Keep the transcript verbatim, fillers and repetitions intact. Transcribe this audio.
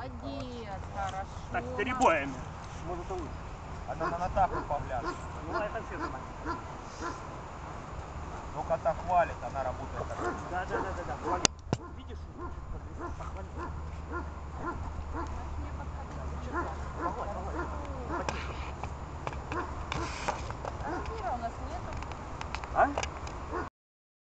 Молодец, хорошо. Так, с перебоями. Может и лучше. А надо на так погляд. Ну, это все нормально. Только так валит, она работает так. Да, да, да, да, да.